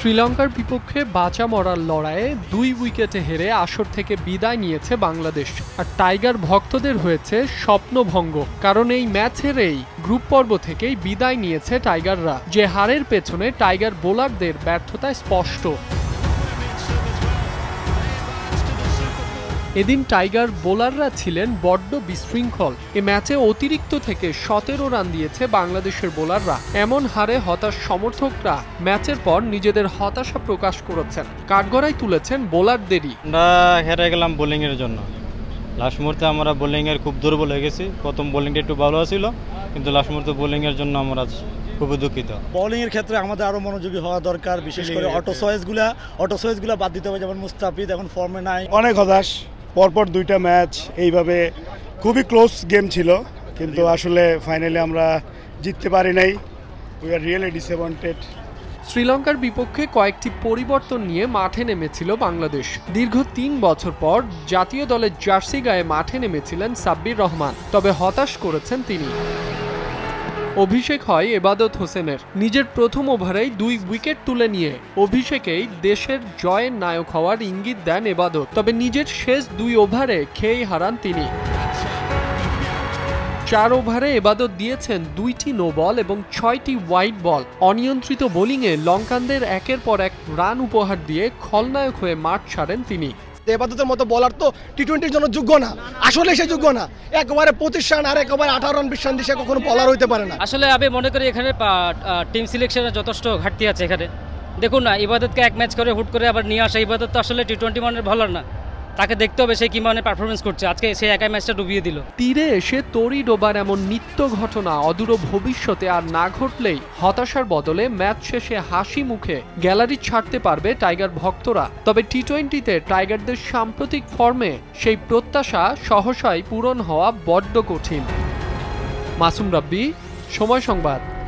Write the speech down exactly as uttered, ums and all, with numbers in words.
শ্রীলঙ্কার বিপক্ষে বাঁচা মরার লড়াইয়ে দুই উইকেটে হেরে আসর থেকে বিদায় নিয়েছে বাংলাদেশ। আর টাইগার ভক্তদের হয়েছে স্বপ্নভঙ্গ, কারণ এই ম্যাচ হেরেই গ্রুপ পর্ব থেকেই বিদায় নিয়েছে টাইগাররা। যে হারের পেছনে টাইগার বোলারদের ব্যর্থতা স্পষ্ট। এদিন টাইগার বোলাররা ছিলেন বড্ড বিশৃঙ্খল। এ ম্যাচে অতিরিক্ত থেকে সতেরো রান দিয়েছে বাংলাদেশের বোলাররা। এমন হারে হতাশ সমর্থকরা ম্যাচের পর নিজেদের হতাশা প্রকাশ করেছেন, কাঠগড়ায় তুলেছেন বোলারদেরই। আমরা হেরে গেলাম বোলিং এর জন্য। লাস্ট মুহূর্তে আমরা বোলিং এর খুব দুর্বল হয়ে গেছি। প্রথম বোলিংটা একটু ভালো ছিল, কিন্তু লাস্ট মুহূর্তে বোলিং এর জন্য আমরা খুবই দুঃখিত। বোলিং এর ক্ষেত্রে আমাদের আরো মনোযোগী হওয়া দরকার, বিশেষ করে অটো চয়েসগুলা অটো চয়েসগুলা বাদ দিতে হবে। যেমন মুস্তাফিজ এখন ফর্মে নাই। অনেক হতাশ। পরপর দুইটা ম্যাচ এইভাবে খুবই ক্লোজ গেম ছিল, কিন্তু আসলে ফাইনালি আমরা জিততে পারি নাই। We are really disappointed. শ্রীলঙ্কার বিপক্ষে কয়েকটি পরিবর্তন নিয়ে মাঠে নেমেছিল বাংলাদেশ। দীর্ঘ তিন বছর পর জাতীয় দলের জার্সি গায়ে মাঠে নেমেছিলেন সাব্বির রহমান, তবে হতাশ করেছেন তিনি। অভিষেক হয় এবাদত হোসেনের। নিজের প্রথম ওভারেই দুই উইকেট তুলে নিয়ে অভিষেকেই দেশের জয়ের নায়ক হওয়ার ইঙ্গিত দেন এবাদত, তবে নিজের শেষ দুই ওভারে খেয়েই হারান তিনি। চার ওভারে এবাদত দিয়েছেন দুইটি নো বল এবং ছয়টি ওয়াইড বল। অনিয়ন্ত্রিত বোলিংয়ে লঙ্কানদের একের পর এক রান উপহার দিয়ে খলনায়ক হয়ে মাঠ ছাড়েন তিনি। এবাদতের মতো বলার তো টি টোয়েন্টির জন্য যোগ্য না, আসলে সে যোগ্য না। একবারে পঁচিশ রান আর একবারে আঠারো রান বিশ রান দিয়ে কখনো বলার হইতে পারে না। আসলে আমি মনে করি এখানে টিম সিলেকশনের যথেষ্ট ঘাটতি আছে। এখানে দেখুন না, ইবাদতকে এক ম্যাচ করে হুট করে আবার নিয়ে আসা। ইবাদত তো আসলে টি টোয়েন্টি মানের বলার না, তাকে দেখতে হবে সে কি মানে পারফরমেন্স করছে। আজকে সে একাই ম্যাচটা ডুবিয়ে দিল। তীরে এসে তরি ডোবার এমন নিত্য ঘটনা অদূর ভবিষ্যতে আর না ঘটলেই হতাশার বদলে ম্যাচ শেষে হাসি মুখে গ্যালারি ছাড়তে পারবে টাইগার ভক্তরা। তবে টি টোয়েন্টিতে টাইগারদের সাম্প্রতিক ফর্মে সেই প্রত্যাশা সহসাই পূরণ হওয়া বড্ড কঠিন। মাসুম রাব্বি, সময় সংবাদ।